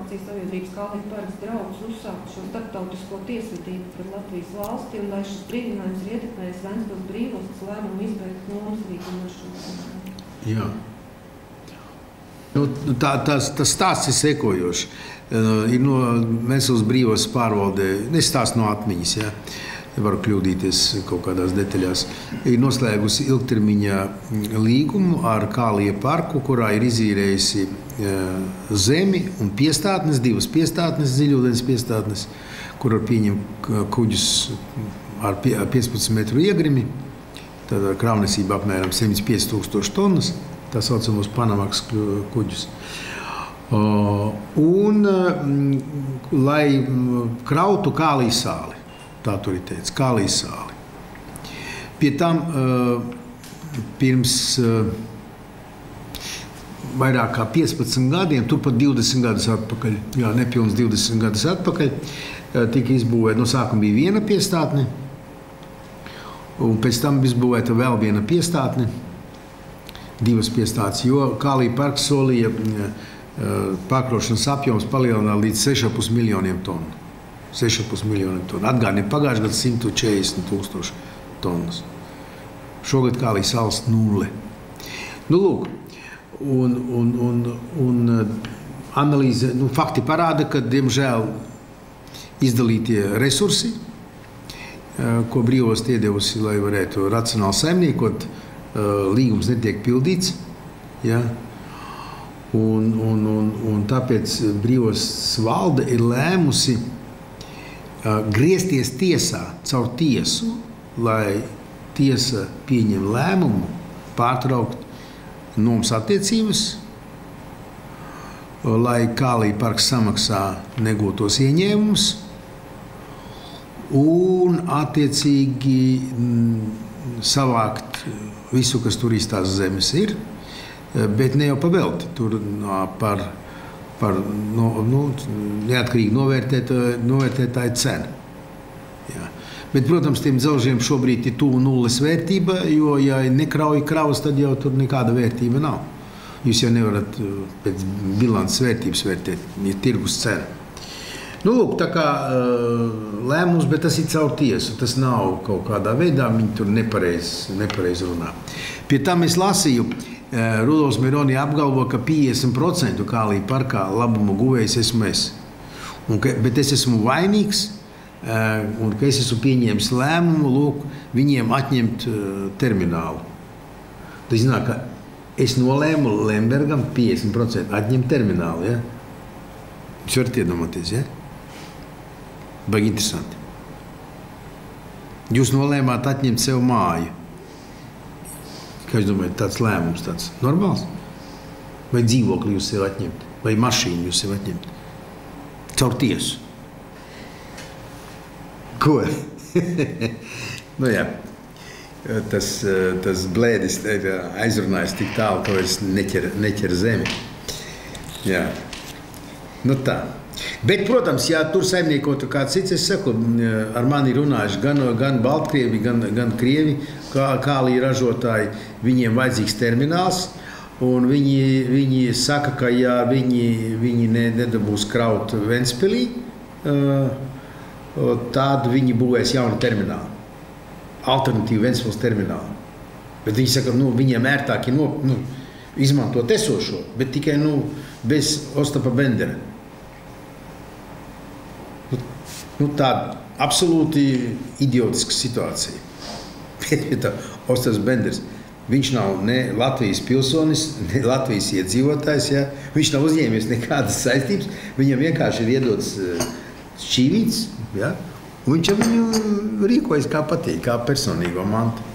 reklamācijas sabiedrības Kalniņu parks draugus uzsākt šo starptautisko tiesvedību pret Latvijas valsti, un vai šis brīdinājums ir ietekmējis Ventspils brīvostas lēmumu izbeigt nomas Rīgas maršrutu? Jā. Nu, tas stāsts ir sekojošs. Ir no Ventspils brīvostas pārvaldē, nestāsts no atmiņas, ja? Varu kļūdīties kaut kādās detaļās, ir noslēgusi ilgtermiņa līgumu ar Kālija parku, kurā ir izīrējusi zemi un piestātnes, divas piestātnes, dziļūdens piestātnes, kur var pieņemt kuģus ar 15 metru iegrimi, tad ar kravnesību apmēram 105 000 tonnas, tā saucamos Panamax kuģus. Un lai krautu Kālija sāli. Tā tur ir teicis, Kālija sāli. Pie tam pirms vairāk kā 15 gadiem, turpat 20 gadus atpakaļ, jā, nepilns 20 gadus atpakaļ, tika izbūvēta, no sākuma bija viena piestātne, un pēc tam izbūvēta vēl viena piestātne, divas piestātnes, jo Kālija parks solīja pārkrošanas apjoms palielināt līdz 6,5 miljoniem tonu. 6,5 miljoniem tonu. Atgādini, pagājušajā gadā 140 000 tonnas. Šogad Kālija salas 0. Nu, lūk, un analīze, nu, fakti parāda, ka, diemžēl, izdalītie resursi, ko brīvost iedevusi, lai varētu racionāli saimniekot, līgums netiek pildīts, ja? Un tāpēc brīvosts valde ir lēmusi griezties tiesā caur tiesu, lai tiesa pieņem lēmumu pārtraukt nomas attiecības, lai Kālija parks samaksā negūtos ieņēmumus un attiecīgi savākt visu, kas turīs tās zemes ir, bet ne jau pavelti, tur par neatkarīgi novērtētāju cenu. Jā. Bet, protams, tiem dzelžiem šobrīd ir tuvu nulles vērtība, jo, ja nekrauj kravas, tad jau tur nekāda vērtība nav. Jūs jau nevarat pēc bilances vērtības vērtēt, ja tirgus cena. Nu, lūk, tā kā lēmums, bet tas ir caur tiesu. Tas nav kaut kādā veidā, viņi tur nepareiz runā. Pie tam es lasīju, Rudolfs Mironī apgalvo, ka 50% Kālija parkā labumu guvējs esmu es. Bet es esmu vainīgs, un ka es esmu pieņēmis lēmumu, lūk, viņiem atņemt terminālu. Tas zināt, ka es nolēmu Lembergam 50% atņemt terminālu, ja? Jūs varat iedomāties, ja? Baigi interesanti. Jūs nolēmāt atņemt sev māju. Kā jūs domājat, tāds lēmums, tāds normāls? Vai dzīvokli jūs sev atņemt? Vai mašīnu jūs sev atņemt? Caur tiesu. Ko? Nu jā, tas blēdis aizrunājas tik tālu, ka vairs neķer zemi. Jā. Nu tā. Bet, protams, ja tur saimniekotu kāds cits, es saku, ar mani runājuši gan Baltkrievi, gan Krievi, Kālija ražotāji, viņiem vajadzīgs termināls, un viņi saka, ka ja viņi nedabūs kraut Ventspilī, tad viņi būvēs jaunu terminālu, alternatīvu Ventspils terminālu. Bet viņi saka, nu, viņiem ērtāk ir izmantot esošo, bet tikai bez Ostapa Bendera. Nu, tāda absolūti idiotiska situācija. Ostaps Benders, viņš nav ne Latvijas pilsonis, ne Latvijas iedzīvotājs, ja? Viņš nav uzņēmies nekādas saistības, viņam vienkārši ir iedots šķīvīts, ja? Un viņš viņu rīkojas kā patīk, kā personīgo mantu.